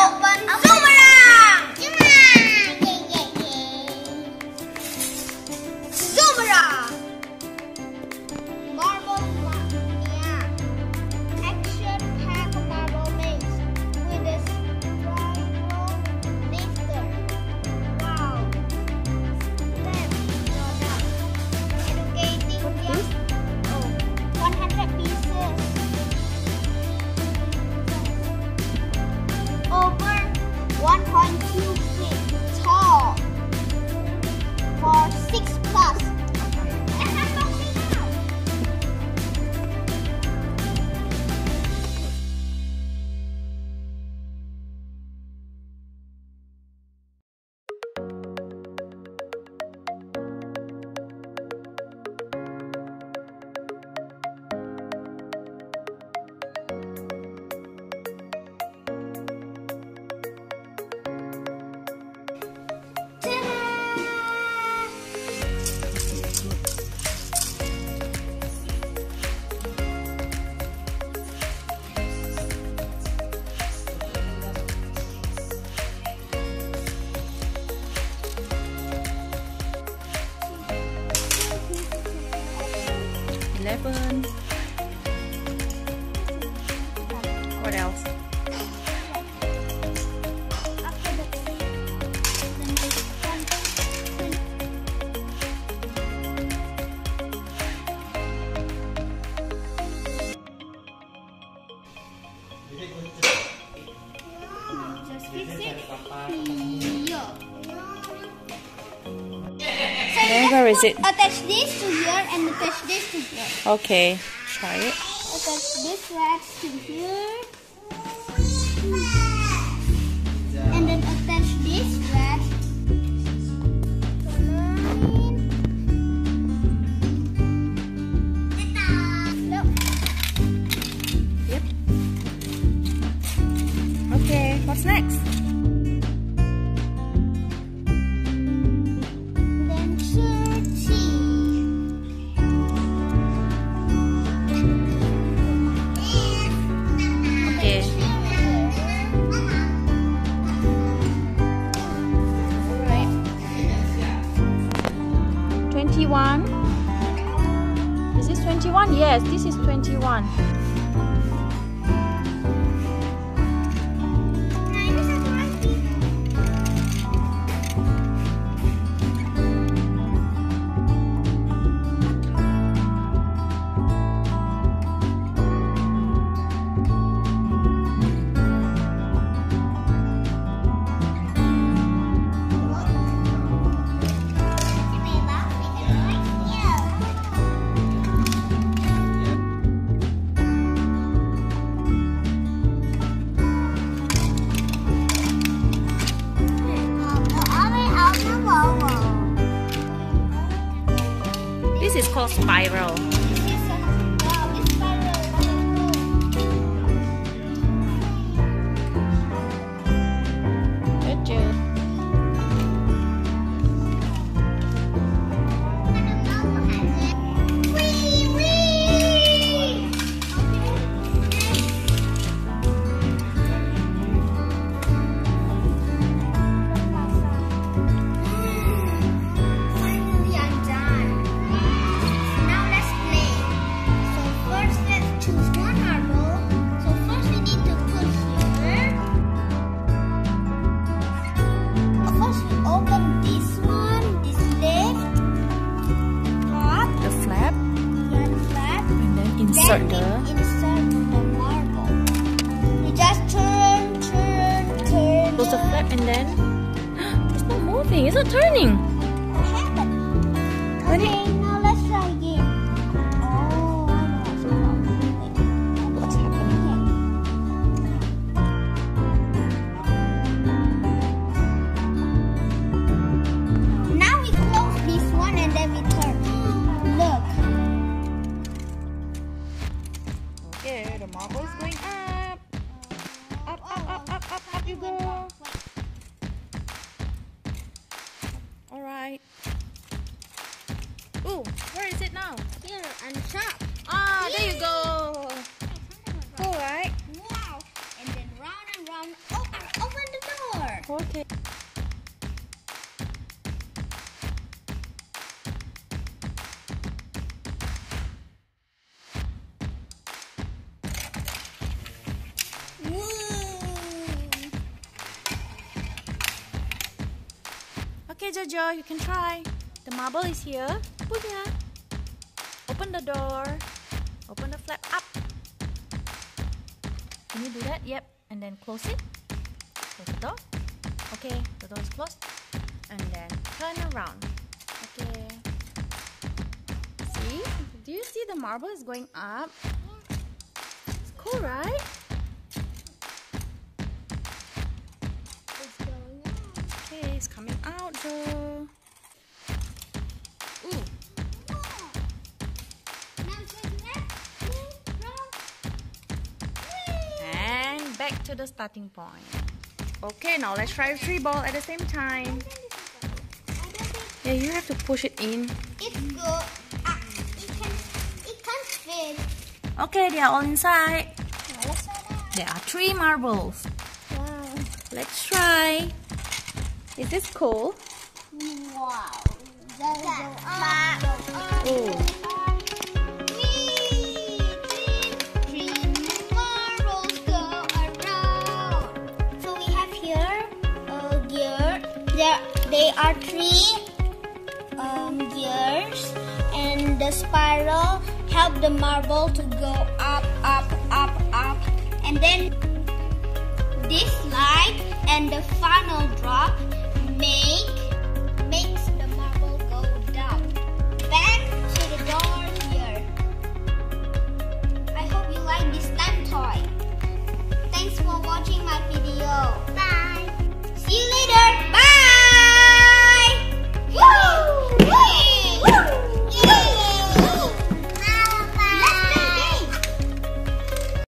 open Zoomerang! Zoomerang! Marble Mania. Action pack marble maze with a spiral lifter. Wow. Educating young. Oh, 100 pieces. Over 1.2 feet tall for 6 plus. And unboxing now. What else? Where is it? Attach this to here and attach this to here. Okay, try it. Attach this wax to here. And then attach this wax. Yep. Okay, what's next? Is this 21? Yes, this is 21. This is called spiral. Good job. Insert the marble. You just turn. Close the flap and then it's not moving. It's not turning. What happened? Okay, now let's try again. Oh, I know What's happening? Now we close this one and then we turn. Look. Okay, the marble is going up. Up you go. Alright. Ooh, where is it now? Here and top. Ah, there you go. Cool, right? Wow. And then round and round. Open. 4K. Okay, Jojo, you can try. The marble is here. Punya. Open the door. Open the flap up. Can you do that? Yep. And then close it. Close the door. Okay, the door is closed. And then turn around. Okay. See? Do you see the marble is going up? It's cool, right? Okay, it's coming out, Joe. Ooh. And back to the starting point. Okay, now let's try 3 balls at the same time. Yeah, you have to push it in. It's good. It can't fit. Okay, they are all inside. Well, let's try that. There are 3 marbles. Wow. Let's try. Is this cool? Wow. Go up. Oh. Three marbles go around. So we have here a gear. They are 3 gears, and the spiral help the marble to go up, up, up, up, and then this slide and the final drop make